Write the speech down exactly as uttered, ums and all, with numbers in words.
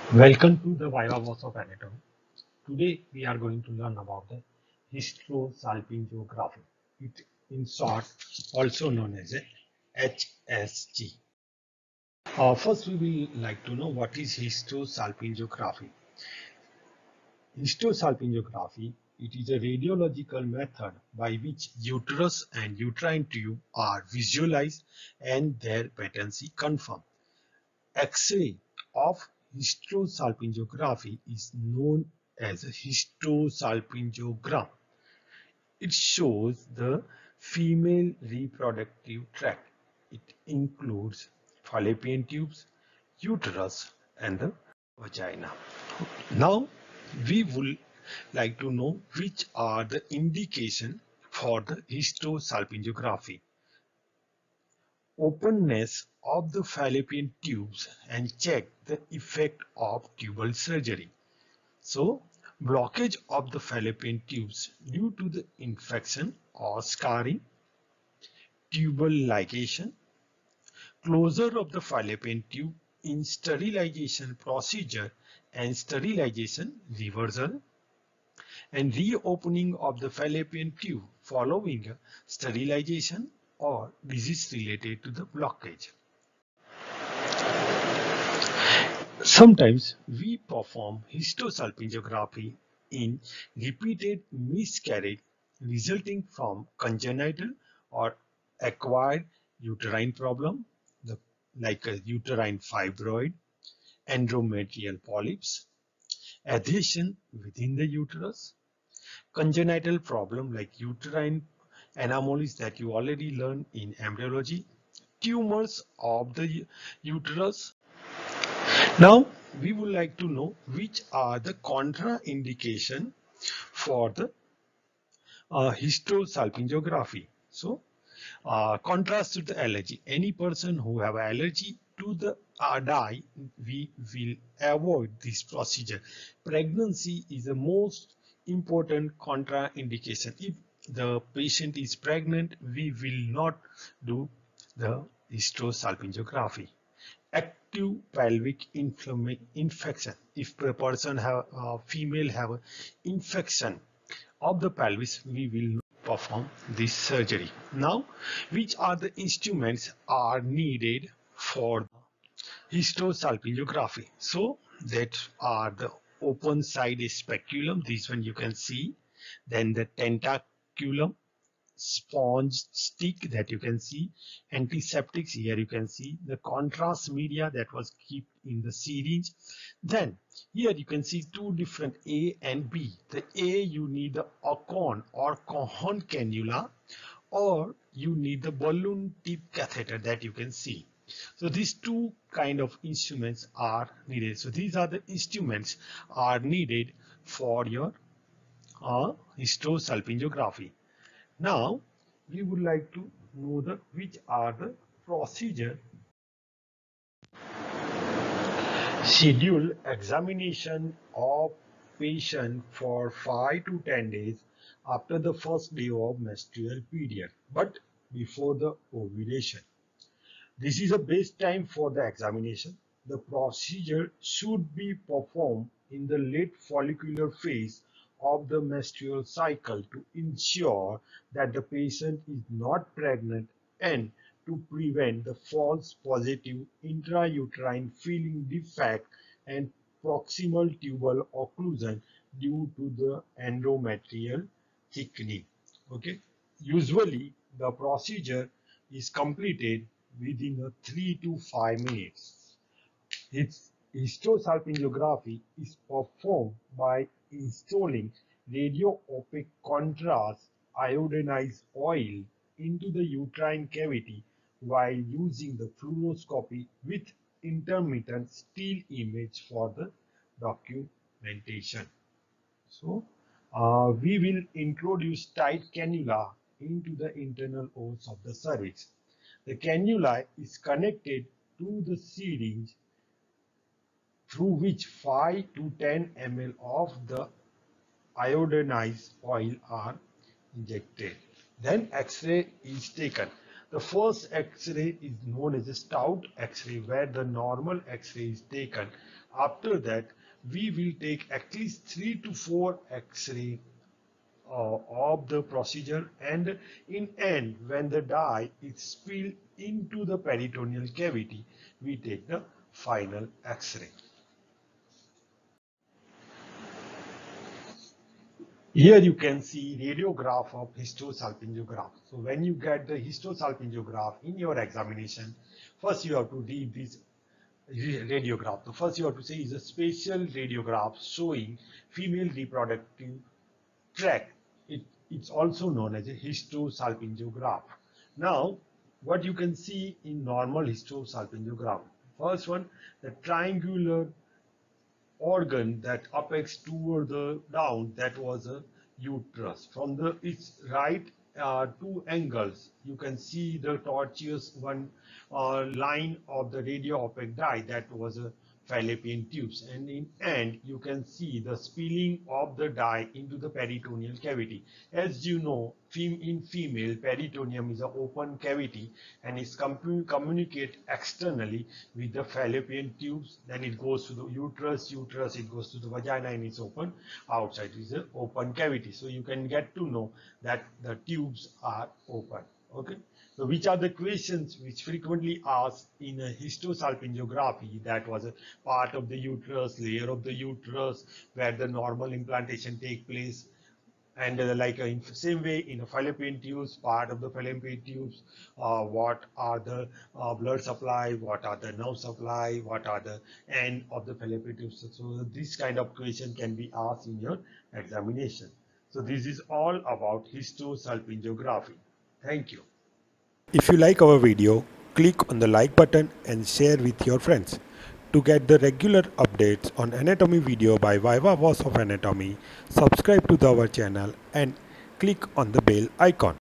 Welcome to the Viva Voice of Anatomy. Today we are going to learn about the hysterosalpingography. It, in short, also known as a H S G. Uh, first, we will like to know what is hysterosalpingography. Hysterosalpingography, it is a radiological method by which uterus and uterine tube are visualized and their patency confirmed. X-ray of hysterosalpingography is known as a hysterosalpingogram. It shows the female reproductive tract. It includes fallopian tubes, uterus, and the vagina. Now, we would like to know which are the indication for the hysterosalpingography. Openness of the fallopian tubes and check the effect of tubal surgery. So, blockage of the fallopian tubes due to the infection or scarring, tubal ligation, closure of the fallopian tube in sterilization procedure and sterilization reversal, and reopening of the fallopian tube following sterilization or disease related to the blockage. Sometimes we perform hysterosalpingography in repeated miscarriage resulting from congenital or acquired uterine problem, the, like a uterine fibroid, endometrial polyps, adhesion within the uterus, congenital problem like uterine anomalies that you already learned in embryology, tumors of the uterus. Now, we would like to know which are the contraindication for the uh, hysterosalpingography. So, uh, contrast to the allergy. Any person who have allergy to the uh, dye, we will avoid this procedure. Pregnancy is the most important contraindication. If the patient is pregnant, we will not do the hysterosalpingography. Active pelvic infection. If a person have a female have a infection of the pelvis, we will perform this surgery. Now, which are the instruments are needed for hysterosalpingography? So that are the open side speculum. This one you can see. Then the tentaculum, sponge stick that you can see, antiseptics here you can see, the contrast media that was kept in the syringe. Then here you can see two different A and B. The A, you need the Ocon or Cohon cannula, or you need the balloon tip catheter that you can see. So these two kind of instruments are needed. So these are the instruments are needed for your uh, hysterosalpingography. Now, we would like to know the which are the procedure. Schedule examination of patient for five to ten days after the first day of menstrual period, but before the ovulation. This is the best time for the examination. The procedure should be performed in the late follicular phase of the menstrual cycle to ensure that the patient is not pregnant and to prevent the false positive intrauterine filling defect and proximal tubal occlusion due to the endometrial thickening. Okay. Usually the procedure is completed within a three to five minutes. Its hysterosalpingography is performed by installing radio-opaque contrast iodinized oil into the uterine cavity while using the fluoroscopy with intermittent still image for the documentation. So, uh, we will introduce tight cannula into the internal os of the cervix. The cannula is connected to the syringe through which five to ten milliliters of the iodinized oil are injected. Then X-ray is taken. The first X-ray is known as a stout X-ray, where the normal X-ray is taken After that, we will take at least three to four X-ray uh, of the procedure, and in end, when the dye is spilled into the peritoneal cavity, we take the final X-ray. Here you can see radiograph of histosalpingograph. So when you get the histosalpingograph in your examination, first you have to read this radiograph. The first you have to say is a spatial radiograph showing female reproductive tract. It, it's also known as a histosalpingograph. Now, what you can see in normal histosalpingograph. First one, the triangular organ that apex toward the down, that was a uterus. From the its right uh, two angles, you can see the tortuous one uh, line of the radio opaque dye, that was a fallopian tubes, and in end you can see the spilling of the dye into the peritoneal cavity. As you know, in female, peritoneum is an open cavity and is communicate externally with the fallopian tubes. Then it goes to the uterus, uterus it goes to the vagina, and it's open outside. It is an open cavity. So you can get to know that the tubes are open. Okay. So which are the questions which frequently asked in a histosalpingography? That was a part of the uterus, layer of the uterus, where the normal implantation take place. And uh, like uh, in the same way in a fallopian tubes, part of the fallopian tubes, uh, what are the uh, blood supply, what are the nerve supply, what are the end of the fallopian tubes. So this kind of question can be asked in your examination. So this is all about histosalpingography. Thank you. If you like our video, click on the like button and share with your friends. To get the regular updates on anatomy video by Viva Voice of Anatomy, subscribe to our channel and click on the bell icon.